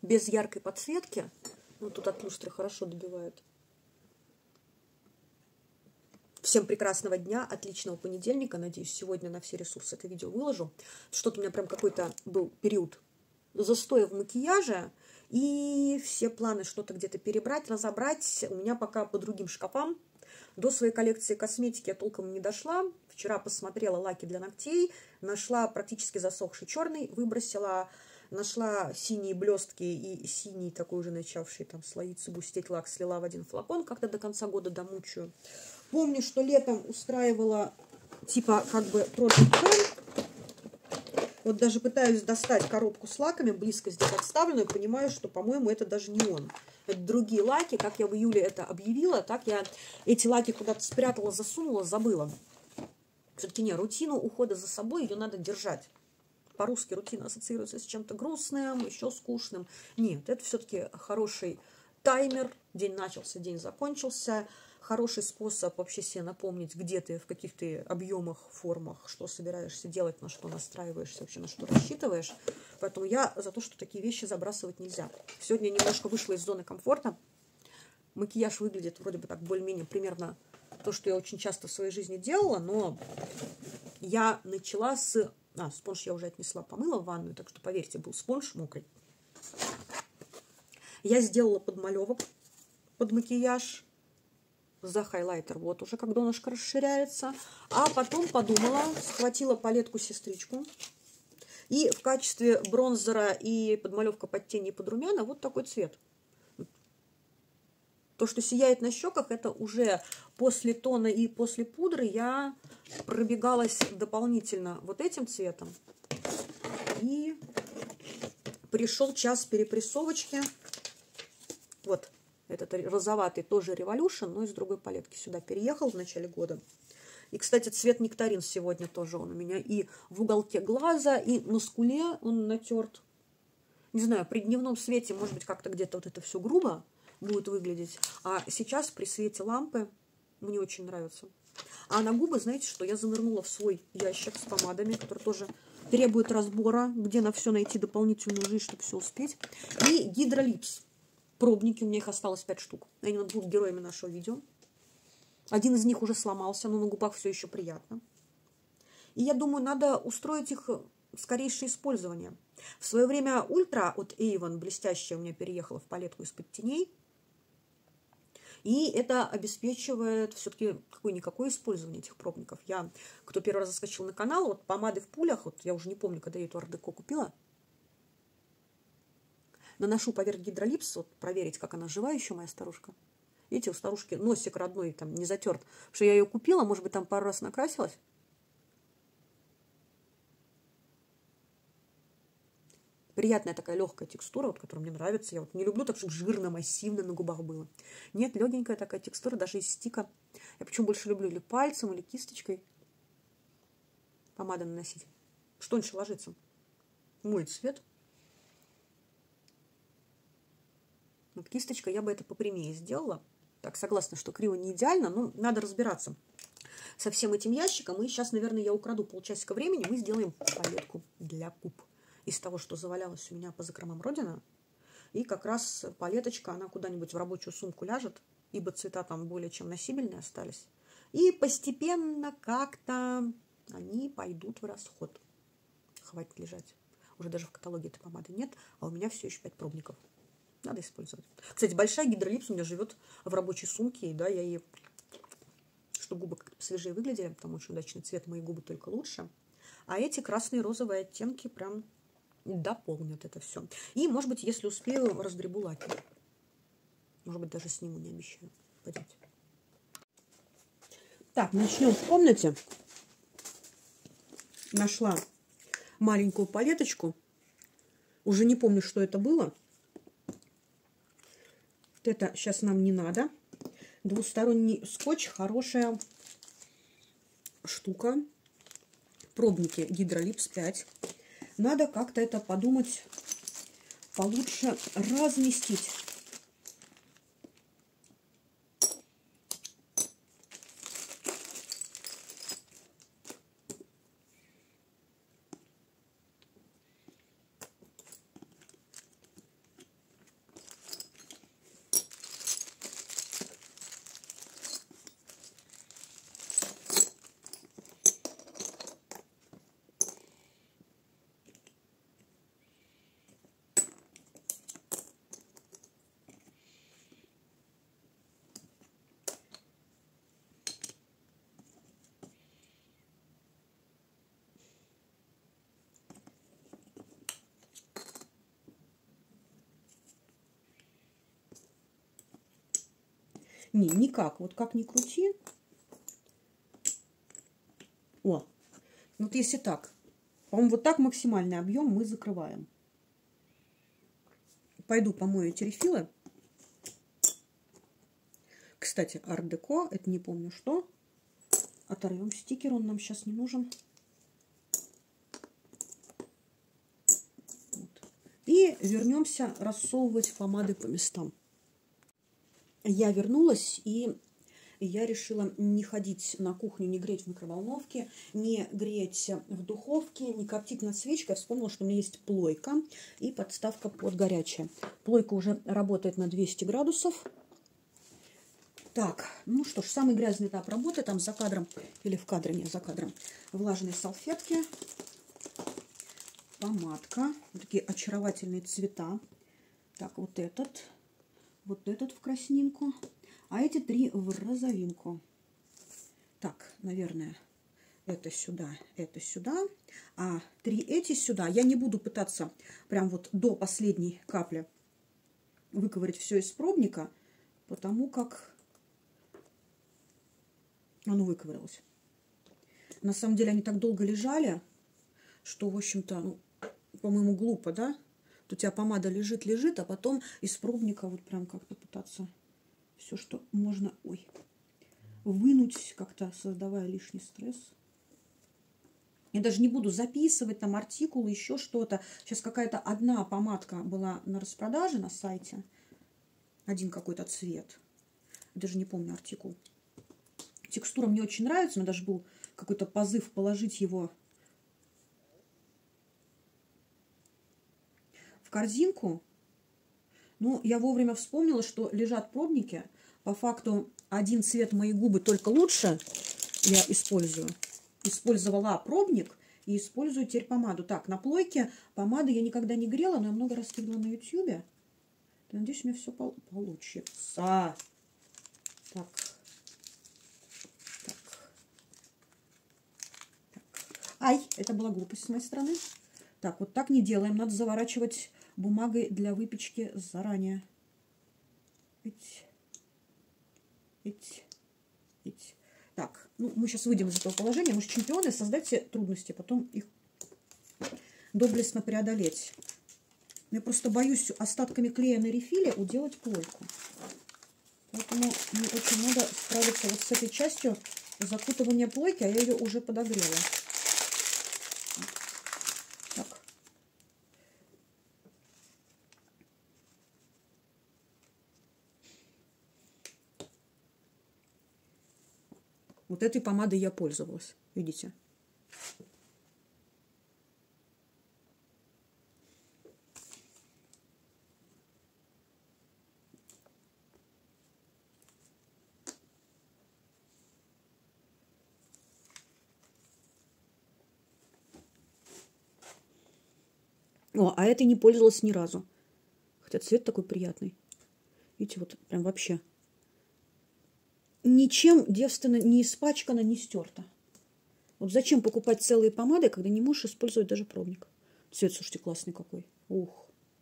без яркой подсветки. Ну, тут от люстры хорошо добивает. Всем прекрасного дня, отличного понедельника. Надеюсь, сегодня на все ресурсы это видео выложу. Что-то у меня прям какой-то был период застоя в макияже. И все планы что-то где-то перебрать, разобрать. У меня пока по другим шкафам. До своей коллекции косметики я толком не дошла. Вчера посмотрела лаки для ногтей. Нашла практически засохший черный. Выбросила. Нашла синие блестки и синий такой уже начавший там слоиться, густеть лак. Слила в один флакон. Как-то до конца года домучаю. Помню, что летом устраивала типа как бы Project Pen. Вот даже пытаюсь достать коробку с лаками, близко здесь отставленную, и понимаю, что, по-моему, это даже не он. Это другие лаки. Как я в июле это объявила, так я эти лаки куда-то спрятала, засунула, забыла. Все-таки не, рутину ухода за собой, ее надо держать. По-русски рутина ассоциируется с чем-то грустным, еще скучным. Нет, это все-таки хороший таймер. День начался, день закончился. Хороший способ вообще себе напомнить, где ты, в каких ты объемах, формах, что собираешься делать, на что настраиваешься, вообще на что рассчитываешь. Поэтому я за то, что такие вещи забрасывать нельзя. Сегодня я немножко вышла из зоны комфорта. Макияж выглядит вроде бы так более-менее примерно то, что я очень часто в своей жизни делала, но я начала с... спонж я уже отнесла, помыла в ванную, так что, поверьте, был спонж мокрый. Я сделала подмалевок под макияж. За хайлайтер, вот уже как донышко расширяется. А потом подумала, схватила палетку сестричку. И в качестве бронзера и подмалевка под тени и под румяна вот такой цвет. То, что сияет на щеках, это уже после тона и после пудры я пробегалась дополнительно вот этим цветом. И пришел час перепрессовочки. Вот. Этот розоватый тоже Revolution, но из другой палетки сюда переехал в начале года. И, кстати, цвет нектарин сегодня тоже он у меня и в уголке глаза, и на скуле он натерт. Не знаю, при дневном свете, может быть, как-то где-то вот это все грубо будет выглядеть. А сейчас при свете лампы мне очень нравится. А на губы, знаете что, я занырнула в свой ящик с помадами, который тоже требует разбора, где на все найти дополнительную жизнь, чтобы все успеть. И Гидролипс. Пробники, у меня их осталось 5 штук. Они будут героями нашего видео. Один из них уже сломался, но на губах все еще приятно. И я думаю, надо устроить их скорейшее использование. В свое время Ультра от Avon, блестящая, у меня переехала в палетку из-под теней. И это обеспечивает все-таки какое-никакое использование этих пробников. Кто первый раз заскочил на канал, вот помады в пулях, вот я уже не помню, когда я эту Ардеко купила, наношу поверх Гидролипс, вот проверить, как она жива еще, моя старушка. Видите, у старушки носик родной там не затерт. Потому что я ее купила, может быть, там пару раз накрасилась. Приятная такая легкая текстура, вот, которая мне нравится. Я вот не люблю так, чтобы жирно, массивно на губах было. Нет, легенькая такая текстура, даже из стика. Я почему больше люблю или пальцем, или кисточкой помады наносить. Что тоньше ложится. Мой цвет. Вот кисточкой я бы это попрямее сделала. Так, согласна, что криво не идеально, но надо разбираться со всем этим ящиком. И сейчас, наверное, я украду полчасика времени. Мы сделаем палетку для губ из того, что завалялось у меня по закромам Родина. И как раз палеточка, она куда-нибудь в рабочую сумку ляжет, ибо цвета там более чем носибельные остались. И постепенно как-то они пойдут в расход. Хватит лежать. Уже даже в каталоге этой помады нет, а у меня все еще 5 пробников. Надо использовать. Кстати, большая Гидролипс у меня живет в рабочей сумке. И да, я ей, чтобы губы как-то посвежее выглядели, там очень удачный цвет, мои губы только лучше. А эти красные и розовые оттенки прям дополнят это все. И, может быть, если успею, разгребу лаки. Может быть, даже сниму, не обещаю. Пойдемте. Так, начнем в комнате. Нашла маленькую палеточку. Уже не помню, что это было. Это сейчас нам не надо. Двусторонний скотч, хорошая штука. Пробники Гидролипс 5. Надо как-то это подумать, получше разместить. Не, никак. Вот как ни крути. О, вот если так. По-моему, вот так максимальный объем мы закрываем. Пойду помою эти рефилы. Кстати, арт-деко, это не помню что. Оторвем стикер, он нам сейчас не нужен. Вот. И вернемся рассовывать помады по местам. Я вернулась, и я решила не ходить на кухню, не греть в микроволновке, не греть в духовке, не коптить над свечкой. Я вспомнила, что у меня есть плойка и подставка под горячее. Плойка уже работает на 200 градусов. Так, ну что ж, самый грязный этап работы, там за кадром, или в кадре, не за кадром, влажные салфетки, помадка, вот такие очаровательные цвета. Так, вот этот в краснинку, а эти три в розовинку. Так, наверное, это сюда, а три эти сюда. Я не буду пытаться прям вот до последней капли выковырять все из пробника, потому как оно выковырялось. На самом деле они так долго лежали, что, в общем-то, ну, по-моему, глупо, да? Вот у тебя помада лежит, а потом из пробника вот прям как-то пытаться все, что можно, вынуть, как-то создавая лишний стресс. Я даже не буду записывать там артикулы, еще что-то. Сейчас какая-то одна помадка была на распродаже на сайте. Один какой-то цвет. Даже не помню артикул. Текстура мне очень нравится, но даже был какой-то позыв положить его в корзинку. Но я вовремя вспомнила, что лежат пробники. По факту один цвет мои губы только лучше я использую. Использовала пробник и использую теперь помаду. Так, на плойке помады я никогда не грела, но я много раз видела на ютьюбе. Надеюсь, у меня все получится. Так. Ай, это была глупость с моей стороны. Так, вот так не делаем. Надо заворачивать бумагой для выпечки заранее. Так, ну, мы сейчас выйдем из этого положения. Мы же чемпионы, создать себе трудности, потом их доблестно преодолеть. Я просто боюсь остатками клея на рефиле уделать плойку. Поэтому мне очень надо справиться вот с этой частью закутывания плойки, а я ее уже подогрела. Так. Вот этой помадой я пользовалась, видите? О, а этой не пользовалась ни разу. Хотя цвет такой приятный. Видите, вот прям вообще. Ничем девственно не испачкано, не стерто. Вот зачем покупать целые помады, когда не можешь использовать даже пробник? Цвет, слушайте, классный какой. Ух.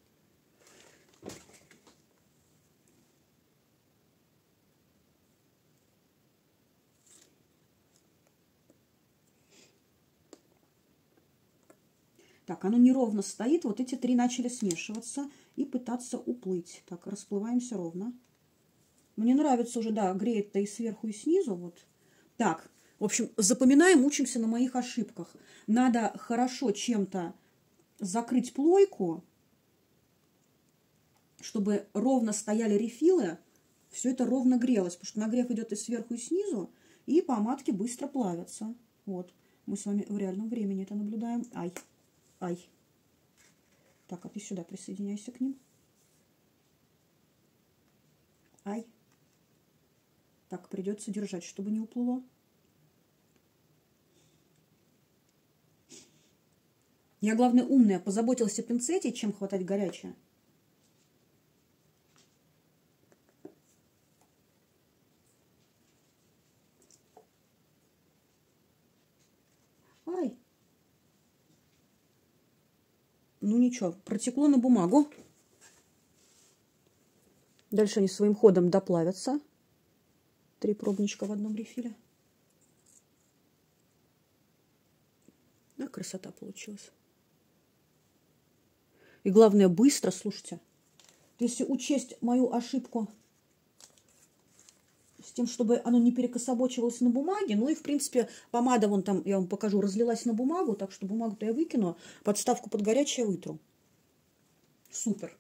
Так, оно неровно стоит. Вот эти три начали смешиваться и пытаться уплыть. Так, расплываемся ровно. Мне нравится уже, да, греет-то и сверху, и снизу. Вот. Так, в общем, запоминаем, учимся на моих ошибках. Надо хорошо чем-то закрыть плойку, чтобы ровно стояли рефилы. Все это ровно грелось, потому что нагрев идет и сверху, и снизу, и помадки быстро плавятся. Вот, мы с вами в реальном времени это наблюдаем. Ай. Ай. Так, а ты сюда присоединяйся к ним. Ай. Так, придется держать, чтобы не уплыло. Я, главное, умная, позаботилась о пинцете, чем хватать горячее. Ай. Ну ничего, протекло на бумагу. Дальше они своим ходом доплавятся. 3 пробничка в одном рефиле. Да, красота получилась. И главное, быстро, слушайте. Если учесть мою ошибку с тем, чтобы оно не перекособочивалось на бумаге, ну и, в принципе, помада, вон там, я вам покажу, разлилась на бумагу, так что бумагу-то я выкину, подставку под горячее вытру. Супер.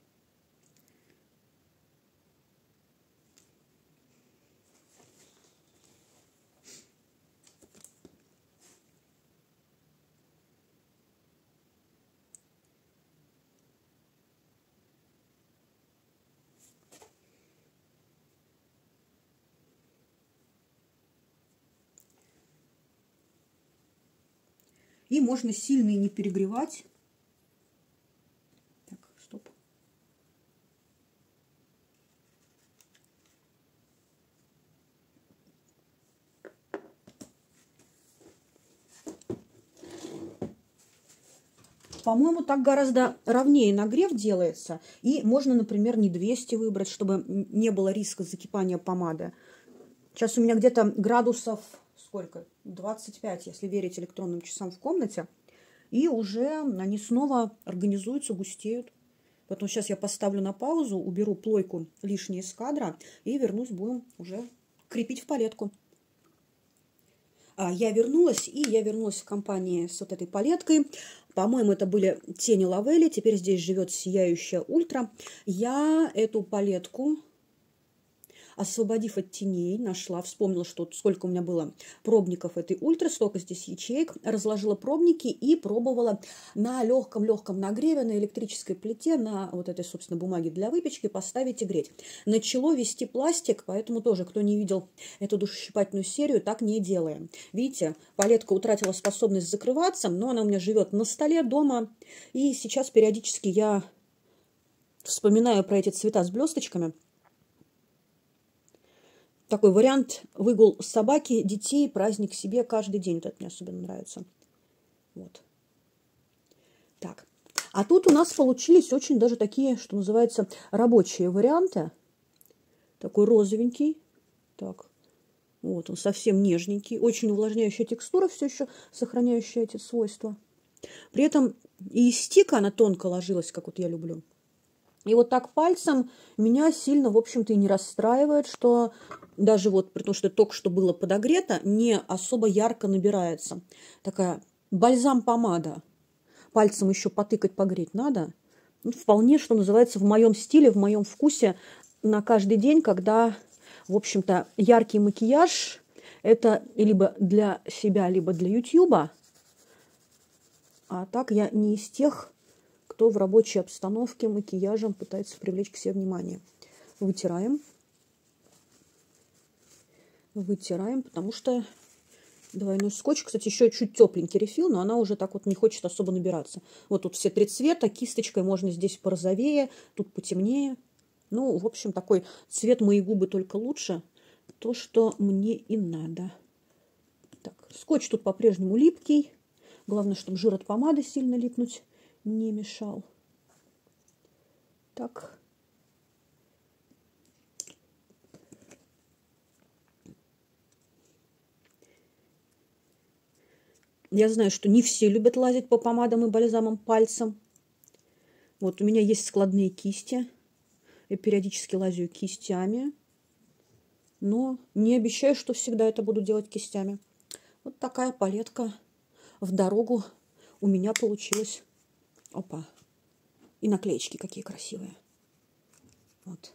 И можно сильно и не перегревать. Так, стоп. По-моему, так гораздо ровнее нагрев делается. И можно, например, не 200 выбрать, чтобы не было риска закипания помады. Сейчас у меня где-то градусов, сколько? 25, если верить электронным часам в комнате. И уже они снова организуются, густеют. Поэтому сейчас я поставлю на паузу, уберу плойку лишнее из кадра и вернусь, будем уже крепить в палетку. Я вернулась в компании с вот этой палеткой. По-моему, это были тени Лавелли. Теперь здесь живет сияющая ультра. Я эту палетку, освободив от теней, нашла, вспомнила, что сколько у меня было пробников этой ультры, столько здесь ячеек, разложила пробники и пробовала на легком-легком нагреве на электрической плите, на вот этой, собственно, бумаге для выпечки поставить и греть. Начало вести пластик, поэтому тоже, кто не видел эту душещипательную серию, так не делаем. Видите, палетка утратила способность закрываться, но она у меня живет на столе дома, и сейчас периодически я вспоминаю про эти цвета с блесточками. Такой вариант выгул собаки, детей, праздник себе каждый день. Это мне особенно нравится. Вот. Так. А тут у нас получились очень даже такие, что называется, рабочие варианты. Такой розовенький. Так. Вот он совсем нежненький. Очень увлажняющая текстура, все еще сохраняющая эти свойства. При этом и из стика она тонко ложилась, как вот я люблю. И вот так пальцем меня сильно, в общем-то, и не расстраивает, что даже вот, при том, что только что было подогрето, не особо ярко набирается. Такая бальзам-помада. Пальцем еще потыкать, погреть надо. Ну, вполне, что называется, в моем стиле, в моем вкусе на каждый день, когда, в общем-то, яркий макияж – это либо для себя, либо для Ютьюба. А так я не из тех, кто в рабочей обстановке макияжем пытается привлечь к себе внимание. Вытираем. Вытираем, потому что двойной скотч, кстати, еще чуть тепленький рефил, но она уже так вот не хочет особо набираться. Вот тут все 3 цвета, кисточкой можно здесь порозовее, тут потемнее. Ну, в общем, такой цвет «Мои губы только лучше», то, что мне и надо. Так, скотч тут по-прежнему липкий. Главное, чтобы жир от помады сильно липнуть не мешал. Так. Я знаю, что не все любят лазить по помадам и бальзамам пальцем. Вот у меня есть складные кисти. Я периодически лазю кистями. Но не обещаю, что всегда это буду делать кистями. Вот такая палетка в дорогу у меня получилась. Опа. И наклеечки какие красивые. Вот.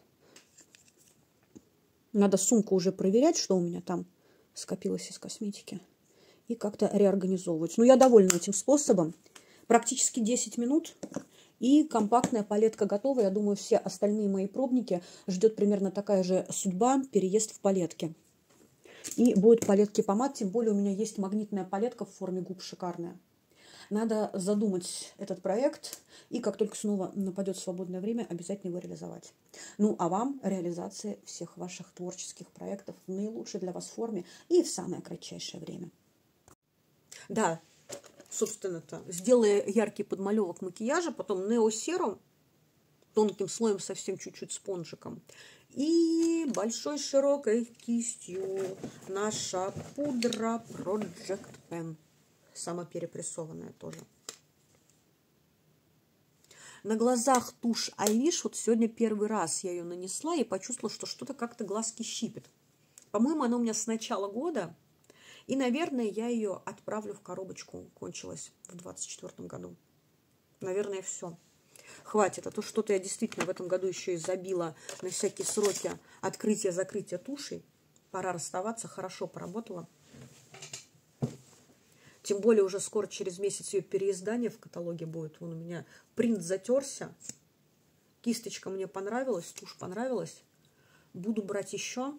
Надо сумку уже проверять, что у меня там скопилось из косметики. И как-то реорганизовывать. Но я довольна этим способом. Практически 10 минут. И компактная палетка готова. Я думаю, все остальные мои пробники ждет примерно такая же судьба. Переезд в палетки. И будет палетки помад. Тем более у меня есть магнитная палетка в форме губ шикарная. Надо задумать этот проект, и как только снова нападет свободное время, обязательно его реализовать. Ну, а вам реализация всех ваших творческих проектов в наилучшей для вас форме и в самое кратчайшее время. Да, собственно-то, сделая яркий подмалевок макияжа, потом неосерум, тонким слоем совсем чуть-чуть спонжиком, И большой широкой кистью наша пудра Project Pen. Самоперепрессованная тоже. На глазах тушь Айлиш. Вот сегодня первый раз я ее нанесла и почувствовала, что что-то как-то глазки щипет. По-моему, она у меня с начала года. И, наверное, я ее отправлю в коробочку. Кончилась в 2024 году. Наверное, все. Хватит. А то что-то я действительно в этом году еще и забила на всякие сроки открытия-закрытия тушей. Пора расставаться. Хорошо поработала. Тем более уже скоро, через месяц, ее переиздание в каталоге будет. Вон у меня принт затерся. Кисточка мне понравилась, тушь понравилась. Буду брать еще.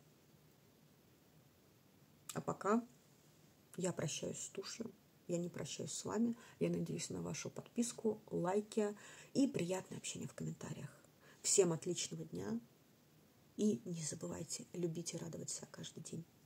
А пока я прощаюсь с тушью. Я не прощаюсь с вами. Я надеюсь на вашу подписку, лайки и приятное общение в комментариях. Всем отличного дня. И не забывайте любить и радовать себя каждый день.